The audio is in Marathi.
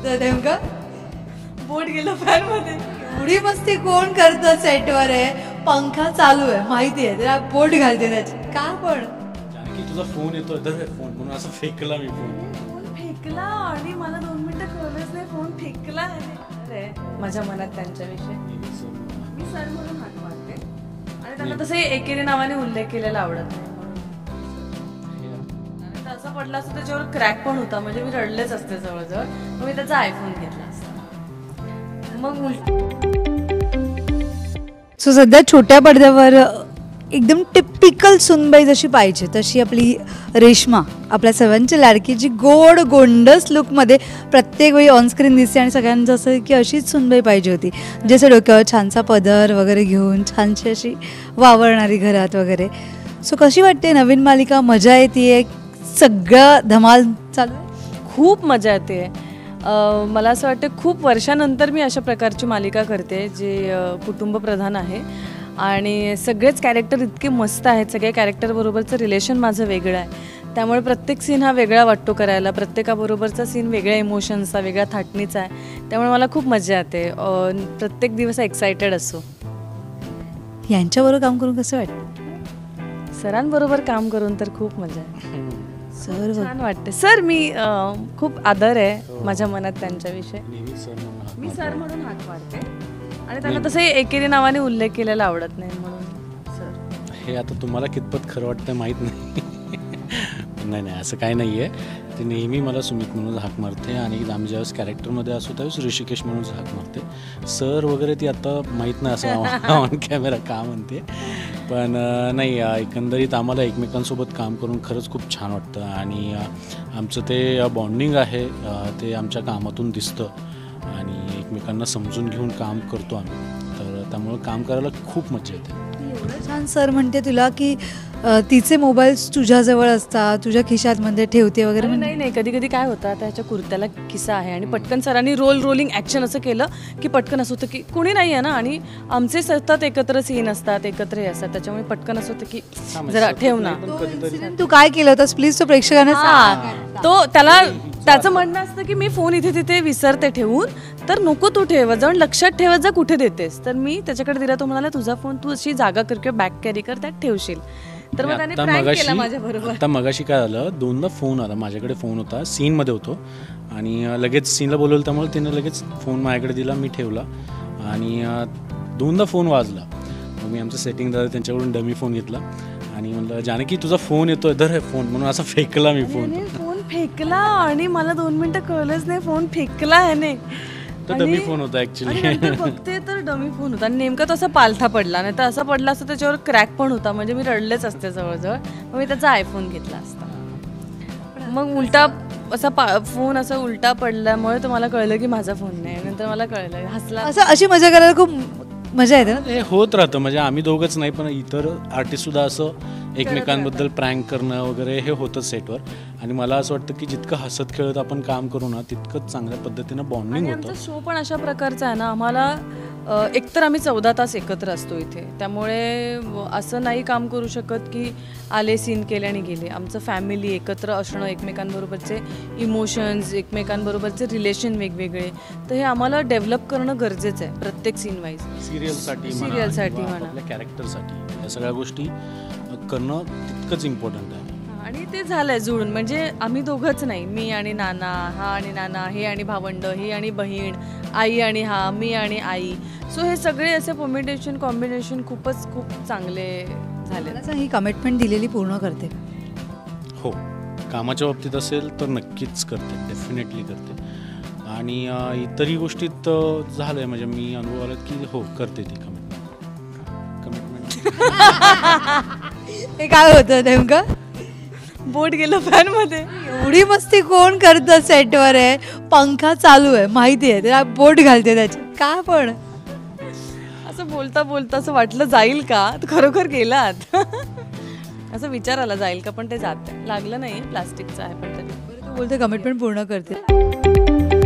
तर नेमकं बोट गेलं फॅन मध्ये. एवढी मस्ती कोण करतं सेटवर आहे, पंखा चालू आहे माहिती आहे, त्याला बोट घालते त्याची का पण. जानकी तुझा फोन येतोय तर फोन म्हणून असं फेकला मी फोन. फोन फेकला आणि मला 2 मिनिटं कळलंच नाही फोन फेकला. अरे माझ्या मनात त्यांच्याविषयी मी सर म्हणून हाक मारते आणि त्यांना तसं एकेरी नावाने उल्लेख केलेला आवडत नाही म्हणून. आणि असं पडलं असतं त्याच्यावर क्रॅक पण होता म्हणजे मी रडलेच असते जवळजवळ. मग मी त्याचा आयफोन घेतला असता. मग सो सध्या छोट्या पडद्यावर एकदम टिपिकल सुनबाई जशी पाहिजे तशी आपली रेश्मा, आपल्या सर्वांची लाडकी, जी गोड गोंडस लुकमध्ये प्रत्येक वेळी ऑनस्क्रीन दिसते आणि सगळ्यांचं असं की अशीच सुनबाई पाहिजे होती, जसं डोक्यावर छानसा पदर वगैरे घेऊन छानशी अशी वावरणारी घरात वगैरे. सो कशी वाटते नवीन मालिका, मजा येते, सगळं धमाल चालू आहे? खूप मजा येते. मला असं वाटतं खूप वर्षानंतर मी अशा प्रकारची मालिका करते जे कुटुंबप्रधान आहे आणि सगळेच कॅरेक्टर इतके मस्त आहेत. सगळ्या कॅरेक्टरबरोबरचं रिलेशन माझं वेगळं आहे, त्यामुळे प्रत्येक सीन हा वेगळा वाटतो करायला. प्रत्येकाबरोबरचा सीन वेगळ्या इमोशन्सचा, वेगळ्या थाटणीचा आहे, त्यामुळे मला खूप मजा येते. प्रत्येक दिवस एक्सायटेड असतो. यांच्याबरोबर काम करून कसं वाटतं? सरांबरोबर काम करून तर खूप मजा आहे. सर छान वाटते. सर मी खूप आदर आहे माझ्या मनात त्यांच्याविषयी. मी सर म्हणून हाक मारते आणि त्यांना तसं एकेरी नावाने उल्लेख केलेला आवडत नाही म्हणून सर. हे आता तुम्हाला कितपत खरं वाटतं माहीत नाही. नाही नाही असं काही नाही आहे. ती नेहमी मला सुमित म्हणून हाक मारते आणि आम्ही ज्यावेळेस कॅरेक्टरमध्ये असतो त्यावेळेस ऋषिकेश म्हणून हाक मारते. सर वगैरे ती आता माहीत नाही असं ऑन कॅमेरा का म्हणते. पण नाही, एकंदरीत आम्हाला एकमेकांसोबत काम करून खरंच खूप छान वाटतं आणि आमचं ते बॉन्डिंग आहे ते आमच्या कामातून दिसतं आणि एकमेकांना समजून घेऊन काम करतो आम्ही. तर त्यामुळं काम करायला खूप मजा येते. एवढं छान सर म्हणते तुला की तिचे मोबाईल्स तुझ्याजवळ असतात, तुझ्या खिशातमध्ये ठेवते वगैरे. नाही नाही, कधी कधी काय होतं, त्याच्या कुर्त्याला खिसा आहे आणि पटकन सरांनी रोलिंग ॲक्शन असं केलं की पटकन असं होतं की कोणी नाही आहे ना आणि आमचे सतत एकत्र सीन असतात, एकत्र हे असतात, त्याच्यामुळे पटकन असं होतं की जरा ठेव ना. तू काय केलं होतंस प्लीज तो प्रेक्षकांना सांग. तो त्याचं म्हणणं असतं की मी फोन इथे तिथे विसरते ठेवून, तर नको तू ठेवत जाऊन लक्षात ठेवत जा कुठे देतेस. तर मी त्याच्याकडे दिला, तो म्हणाला तुझा फोन तू अशी जागा कर किंवा बॅग कॅरी कर, त्यात ठेवशील. तर मग त्याने प्रँक केला माझ्याबरोबर. आता मगाशी काय झालं, दोनदा फोन आला, माझ्याकडे फोन होता, सीनमध्ये होतो आणि लगेच सीनला बोलवलं, त्यामुळे तिने लगेच फोन माझ्याकडे दिला, मी ठेवला आणि दोनदा फोन वाजला. मग मी आमचं सेटिंग झालं, त्यांच्याकडून डमी फोन घेतला आणि म्हणलं जानकी तुझा फोन येतोय धर फोन म्हणून असं फेकला मी फोन. फोन फेकला आणि मला 2 मिनिटं कळलंच नाही फोन फेकला ह्याने. तर डमी फोन होता ऍक्च्युली. बघते तर डमी फोन होता आणि नेमका तसा पालथा पडला, नाही तर असं पडला असतं त्याच्यावर क्रॅक पण होता म्हणजे मी रडलेच असते जवळजवळ. मग मी त्याचा आयफोन घेतला असता. मग उलटा असा फोन असा उलटा पडल्यामुळे तर मला कळलं की माझा फोन नाही. नंतर मला कळलं, हसला. असं अशी मजा करायला खूप मजा येते ना. हे होत राहतं म्हणजे आम्ही दोघंच नाही पण इतर आर्टिस्ट सुद्धा असं एकमेकांबद्दल प्रँक करणं वगैरे हे होतंच सेटवर. आणि मला असं वाटतं की जितकं हसत खेळत आपण काम करू ना तितकंच चांगल्या पद्धतीनं बॉन्डिंग होतं. आमचा शो पण अशा प्रकारचा आहे ना, आम्हाला एकतर आम्ही 14 तास एकत्र असतो इथे, त्यामुळे असं नाही काम करू शकत की आले सीन केले आणि गेले. आमचं फॅमिली एकत्र असणं, एकमेकांबरोबरचे इमोशन्स, एकमेकांबरोबरचे रिलेशन वेगवेगळे, तर हे आम्हाला डेव्हलप करणं गरजेचं आहे प्रत्येक सीन वाईज. सिरियलसाठी म्हणा, आपल्या कॅरेक्टरसाठी या सगळ्या गोष्टी करणं तितकंच इम्पॉर्टंट आहे. आणि ते झालंय जुळून, म्हणजे आम्ही दोघंच नाही, मी आणि नाना, हा आणि नाना, हे आणि भावंड, ही आणि बहीण, आई आणि हा, मी आणि आई. सो हे सगळे असे कॉम्बिनेशन खूप चांगले झाले. ही कमिटमेंट दिलेली पूर्ण करते. हो, कामाच्या बाबतीत असेल तर नक्कीच करते, डेफिनेटली करते. आणि इतरही गोष्टीत झालंय म्हणजे मी अनुभव आला की हो करते ती कमिटमेंट. हे काय होतं नेमकं? बोट गेलं फॅन मध्ये. एवढी मस्ती कोण करतं सेटवर आहे, पंखा चालू आहे माहिती आहे, त्याला बोट घालते त्याची का पण. असं बोलता बोलता असं वाटलं जाईल का, खरोखर गेलात. असं विचार आला जाईल का, पण ते जात लागलं नाही, प्लास्टिकचं आहे पण तरी बोलते कमिटमेंट पूर्ण करते.